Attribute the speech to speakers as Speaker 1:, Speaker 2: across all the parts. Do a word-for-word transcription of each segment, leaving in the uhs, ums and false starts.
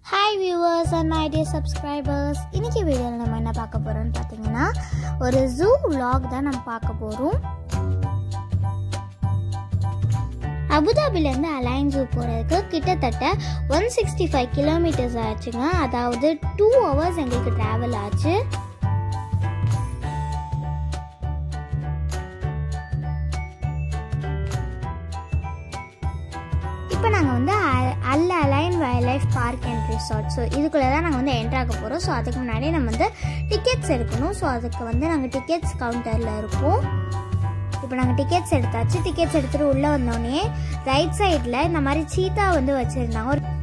Speaker 1: Hi viewers and my dear subscribers. இன்னைக்கு வீடியோல நம்ம என்ன பார்க்க போறோம்னு பாத்தீங்கன்னா ஒரு zoo vlog தான் நம்ம பார்க்க போறோம். அபுதாபில இருந்து அலைன் ஜூ போறதுக்கு கிட்டத்தட்ட one sixty-five kilometers ஆச்சுங்க. அதாவது two hours எங்களுக்கு டிராவல் ஆச்சு. இப்போ நாங்கள் வந்து Al Ain wildlife park and resort, so இதுக்குள்ளே தான் நாங்கள் வந்து என்ட்ரு ஆக போகிறோம். ஸோ அதுக்கு முன்னாடி நம்ம வந்து டிக்கெட்ஸ் எடுக்கணும். ஸோ அதுக்கு வந்து நாங்கள் டிக்கெட்ஸ் கவுண்டரில் இருக்கோம். இப்போ நாங்கள் டிக்கெட்ஸ் எடுத்தாச்சு. டிக்கெட்ஸ் எடுத்துகிட்டு உள்ளே வந்தோடனே ரைட் சைடில் இந்த மாதிரி சீத்தா வந்து வச்சுருந்தாங்க. ஒரு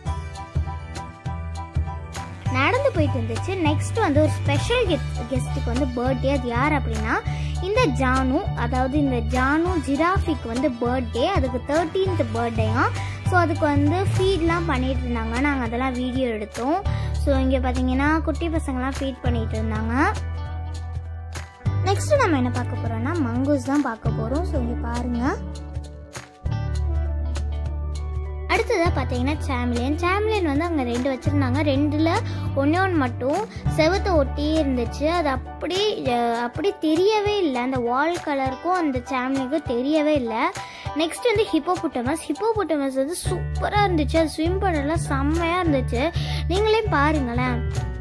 Speaker 1: நடந்து போயிட்டு இருந்துச்சு. நெக்ஸ்ட் வந்து ஒரு ஸ்பெஷல் கெஸ்ட் கெஸ்ட்டுக்கு வந்து பர்த்டே. அது யார் அப்படின்னா இந்த ஜானு, அதாவது இந்த ஜானு ஜிராஃபிக்கு வந்து பர்த்டே. அதுக்கு தேர்ட்டீன்த் பர்த்டேயா. ஸோ அதுக்கு வந்து ஃபீட்லாம் பண்ணிட்டு இருந்தாங்க. நாங்கள் அதெல்லாம் வீடியோ எடுத்தோம். ஸோ இங்கே பார்த்தீங்கன்னா குட்டி பசங்கள்லாம் ஃபீட் பண்ணிட்டு இருந்தாங்க. நெக்ஸ்ட் நம்ம என்ன பார்க்க போறோம்னா மங்கூஸ் தான் பார்க்க போகிறோம். ஸோ இங்கே பாருங்கள். அடுத்ததாக பார்த்தீங்கன்னா சாம்லியன். சாம்லியன் வந்து அங்கே ரெண்டு வச்சுருந்தாங்க. ரெண்டில் ஒன்றே ஒன்று மட்டும் செவத்தை ஒட்டியே இருந்துச்சு. அது அப்படி அப்படி தெரியவே இல்லை. அந்த வால் கலருக்கும் அந்த சாம்லியனுக்கும் தெரியவே இல்லை. நெக்ஸ்ட் வந்து ஹிப்போபொட்டமஸ். ஹிப்போபொட்டமஸ் வந்து சூப்பராக இருந்துச்சு. அது ஸ்விம் பண்ணலாம் செம்மையாக இருந்துச்சு. நீங்களே பாருங்களேன்.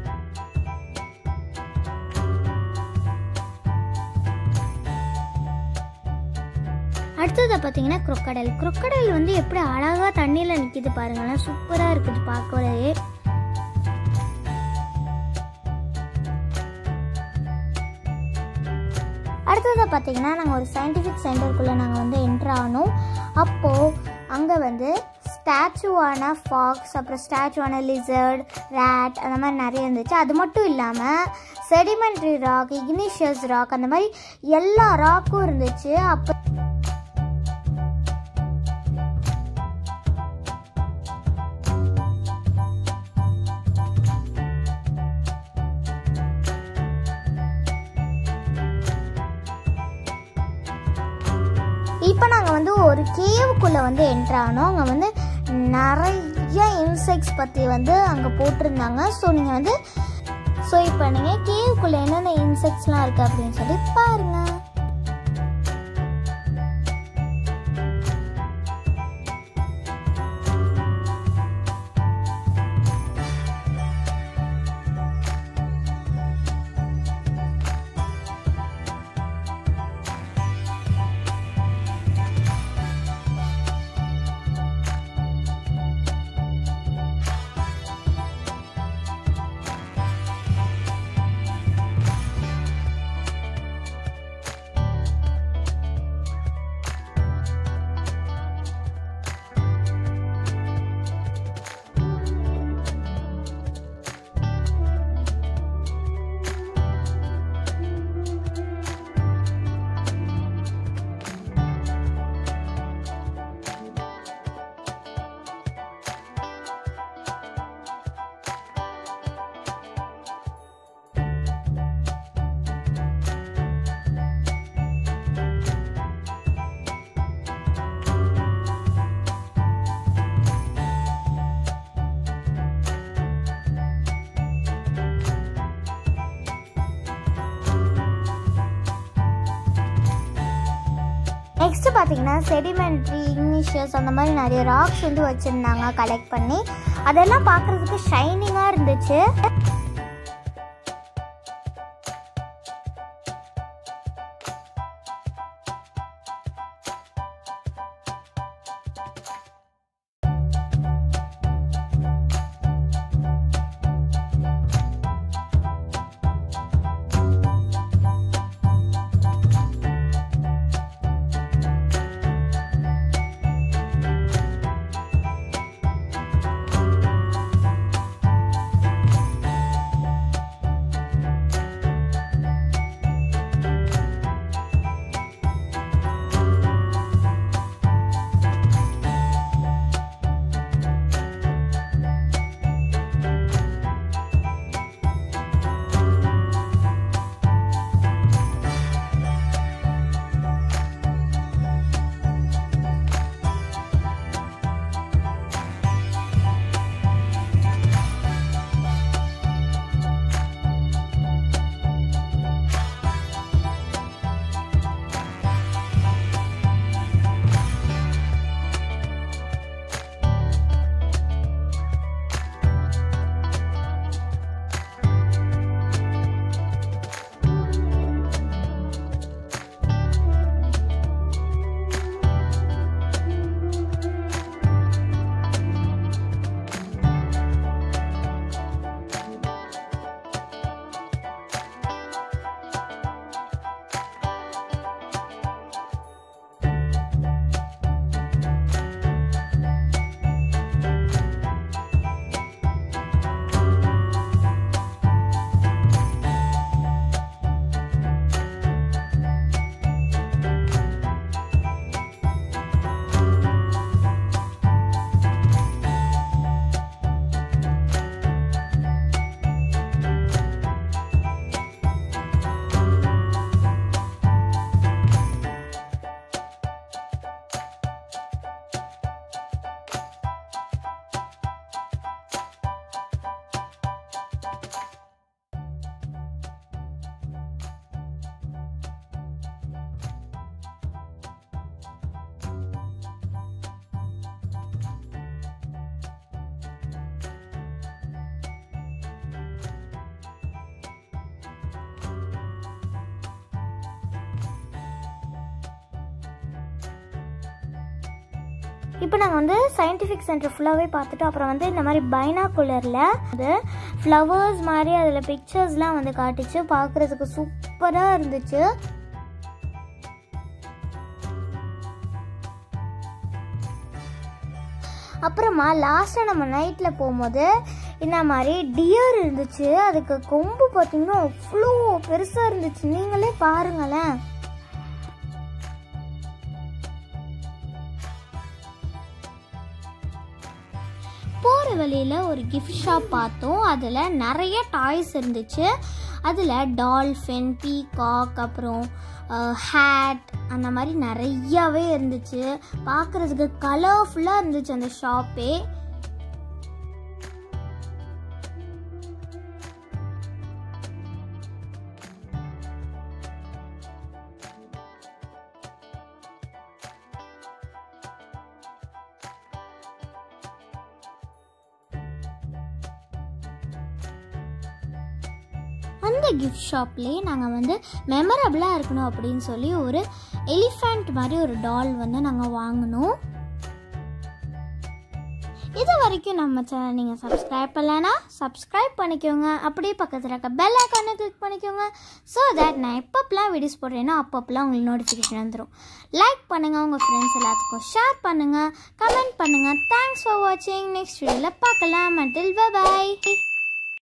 Speaker 1: அடுத்ததை பார்த்தீங்கன்னா crocodile. crocodile வந்து எப்படி அழகாக தண்ணியில் நிற்கிது பாருங்களேன். சூப்பராக இருக்குது பார்க்கவே. அடுத்ததை பார்த்தீங்கன்னா நாங்கள் ஒரு சயின்டிஃபிக் சென்டருக்குள்ளே நாங்கள் வந்து என்ட்ரு ஆனோம். அப்போது அங்கே வந்து ஸ்டாச்சுவான ஃபாக்ஸ், அப்புறம் ஸ்டாச்சுவான லிசர்ட், ரேட், அந்த மாதிரி நிறைய இருந்துச்சு. அது மட்டும் இல்லாமல் செடிமெண்ட்ரி ராக், இக்னிஷியஸ் ராக், அந்த மாதிரி எல்லா ராக்கும் இருந்துச்சு. அப்போ இப்போ நாங்கள் வந்து ஒரு கேவுக்குள்ளே வந்து என்ட்ரு ஆனோம். அங்கே வந்து நிறைய இன்செக்ட்ஸ் பற்றி வந்து அங்கே போட்டிருந்தாங்க. ஸோ நீங்கள் வந்து ஸோ இப்போ நீங்கள் கேவுக்குள்ளே என்னென்ன இன்செக்ட்ஸ்லாம் இருக்குது அப்படின்னு சொல்லி பாருங்கள். நெக்ஸ்ட் பார்த்தீங்கன்னா செடிமெண்ட்ரி, இக்னிஷியஸ், அந்த மாதிரி நிறைய ராக்ஸ் வந்து வச்சுருந்தாங்க கலெக்ட் பண்ணி. அதெல்லாம் பார்க்குறதுக்கு ஷைனிங்காக இருந்துச்சு. இப்போ நாங்கள் வந்து சயின்டிஃபிக் சென்டர் ஃபுல்லாகவே பார்த்துட்டு அப்புறம் வந்து இந்த மாதிரி பைனாகுலரில் வந்து ஃப்ளவர்ஸ் மாதிரி அதில் பிக்சர்ஸ்லாம் வந்து காட்டுச்சு. பார்க்குறதுக்கு சூப்பராக இருந்துச்சு. அப்புறமா லாஸ்ட்டாக நம்ம நைட்டில் போகும்போது இந்த மாதிரி டியர் இருந்துச்சு. அதுக்கு கொம்பு பார்த்தீங்கன்னா அவ்வளோ பெருசாக இருந்துச்சு. நீங்களே பாருங்களேன். போகிற வழியில் ஒரு கிஃப்ட் ஷாப் பார்த்தோம். அதில் நிறைய டாய்ஸ் இருந்துச்சு. அதில் டால்ஃபின், பீகாக், அப்புறம் ஹேட் அந்த மாதிரி நிறையாவே இருந்துச்சு. பார்க்குறதுக்கு கலர்ஃபுல்லாக இருந்துச்சு அந்த ஷாப்பே. அந்த கிஃப்ட் ஷாப்லேயே நாங்கள் வந்து மெமரபிளாக இருக்கணும் அப்படின்னு சொல்லி ஒரு எலிஃபண்ட் மாதிரி ஒரு டால் வந்து நாங்கள் வாங்கினோம். இது வரைக்கும் நம்ம சேனல் நீங்கள் சப்ஸ்கிரைப் பண்ணலைன்னா சப்ஸ்கிரைப் பண்ணிக்கோங்க. அப்படியே பக்கத்தில் இருக்க பெல் ஐக்கானை கிளிக் பண்ணிக்கோங்க. ஸோ தட் நான் எப்பப்பெல்லாம் வீடியோஸ் போடுறேன்னா அப்பப்பெல்லாம் உங்களுக்கு நோட்டிஃபிகேஷன் வந்துடும். லைக் பண்ணுங்கள், உங்கள் ஃப்ரெண்ட்ஸ் எல்லாத்துக்கும் ஷேர் பண்ணுங்கள், கமெண்ட் பண்ணுங்கள். தேங்க்ஸ் ஃபார் வாட்சிங். நெக்ஸ்ட் வீடியோவில் பார்க்கலாம். until bye bye.